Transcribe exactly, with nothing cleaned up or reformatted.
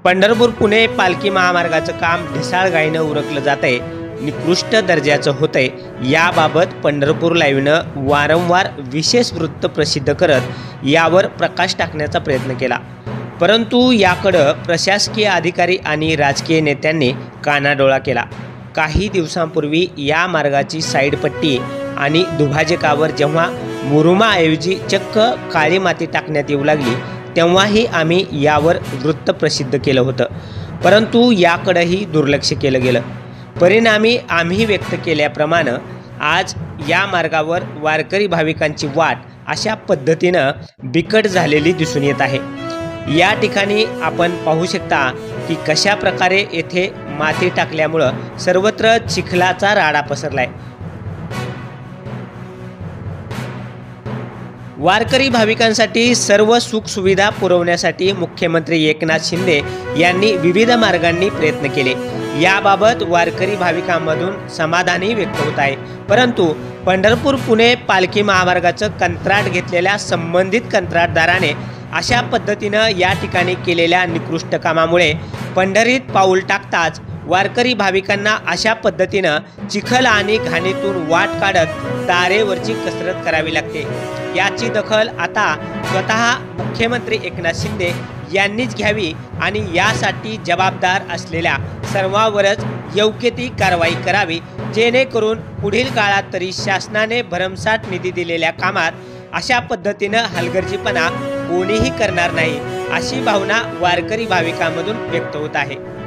पंढरपूर पुणे पालखी महामार्गाचं काम ढिसाळगाईनं उरकलं जातंय, निकृष्ट दर्जाचं होतंय। याबाबत पंढरपूर लाईव्हनं वारंवार विशेष वृत्त प्रसिद्ध करत यावर प्रकाश टाकण्याचा प्रयत्न केला, परंतु याकडे प्रशासकीय अधिकारी आणि राजकीय नेत्यांनी कानाडोळा केला। काही दिवसांपूर्वी या मार्गाची साईड पट्टी आणि दुभाजकावर जेव्हा मुरुमाऐवजी चक्क काळी माती टाकण्यात येऊ लागली, तेव्हाही आम्ही यावर वृत्त प्रसिद्ध केलं होतं, परंतु याकडेही दुर्लक्ष केलं गेलं। परिणामी आम्ही व्यक्त केल्याप्रमाणे आज या मार्गावर वारकरी भाविकांची वाट अशा पद्धतीनं बिकट झालेली दिसून येत आहे। या ठिकाणी आपण पाहू शकता की कशा प्रकारे येथे माती टाकल्यामुळं सर्वत्र चिखलाचा राडा पसरलाय। वारकरी भाविकांसाठी सर्व सुखसुविधा पुरवण्यासाठी मुख्यमंत्री एकनाथ शिंदे यांनी विविध मार्गांनी प्रयत्न केले। याबाबत वारकरी भाविकांमधून समाधानही व्यक्त होत आहे, परंतु पंढरपूर पुणे पालखी महामार्गाचं कंत्राट घेतलेल्या संबंधित कंत्राटदाराने अशा पद्धतीनं या ठिकाणी केलेल्या निकृष्ट कामामुळे पंढरीत पाऊल टाकताच वारकरी भाविकांना अशा पद्धतीनं चिखल आणि घाणीतून वाट काढत तारेवरची कसरत करावी लागते। याची दखल आता स्वतः मुख्यमंत्री एकनाथ शिंदे यांनीच घ्यावी आणि यासाठी जबाबदार असलेल्या सर्वांवरच योग्य ती कारवाई करावी, जेणेकरून पुढील काळात तरी शासनाने भरमसाठ निधी दिलेल्या कामात अशा पद्धतीनं हलगर्जीपणा कोणीही करणार नाही, अशी भावना वारकरी भाविकांमधून व्यक्त होत आहे।